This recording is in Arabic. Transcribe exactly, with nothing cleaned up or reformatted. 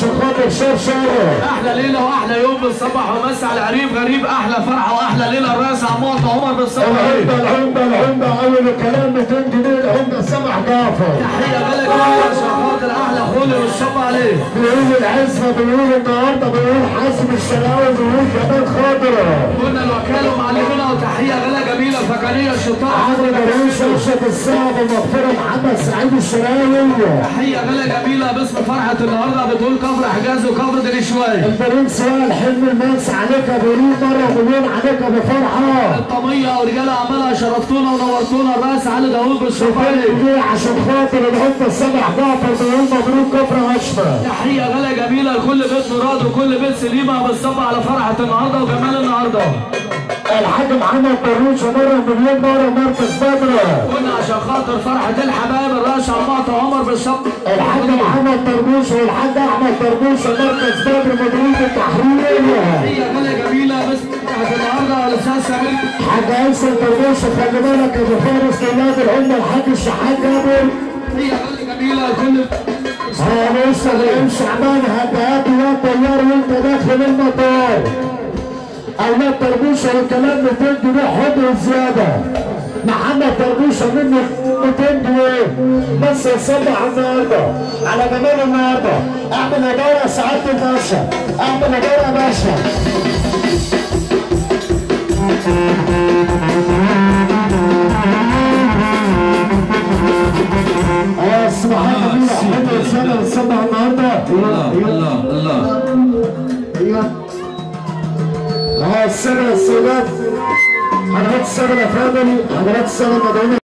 خاطر شرشارة احلى ليله واحلى يوم بالصبح ومسا على العريف غريب، احلى فرحه واحلى ليله الرئيس عمار عمر بالصبح. العمده العمده العمده اول الكلام مئتين جنيه العمده سامح جعفر. تحيه بلد جميله عشان خاطر احلى خولي والشب عليه. بيقول العزمه بيقول النهارده بيقول حازم الشراوي بيقول جمال خضرة. قلنا الوكاله ومعلمينا وتحيه غلا جميله فكانيه الشطاح. عمرو درويش ارشد الصعب ومغفره محمد سعيد الشراوي. تحيه غلا جميله باسم فرحه النهارده بتقول كفر حجاز وكفر دنشواي. البرنس وائل حلم الماس عليك يا بريد مره مليون عليك يا ابو فرحه. الطميه ورجاله عمالها شرفتونا ونورتونا الرئيس علي داوود بالشرفاني. عشان خاطر العمده سامح جعفر بيقول مبروك كفر اشفى. تحيه غلا جميله لكل بيت مراد وكل بيت سليمه بالصبح على فرحه النهارده وجمال النهارده. الحاج محمد درويش مره مليون مره مركز بدر. قلنا عشان خاطر فرحه الحبايب الرئيس عمار عمر بالصبح. الحاج محمد درويش والحاج احمد درويش مركز بدر مديريه التحرير. تحيه غلا جميله باسم فرحه النهارده والاستاذ سمير. حاج ايسر درويش خلي بالك يا ابو فارس ولاد العمده الحاج الشحات جابر. تحيه غلا جميله لكل ها لسه غريم شعبان هدهات يا طيار وانت داخل المطار. اولاد طربوشه والكلام مئتين جنيه حضر زياده. محمد طربوشه منه مئتين جنيه بس يصبح النهارده على جمال النهارده. اعمل اداره سعاده الباشا، اعمل اداره يا باشا. اه سبحان الله حلو السنه الصبح النهارده. الله الله الله. ايوه اه السنه السوداء حضرات السنه الافاضل حضرات السنه المدعوين.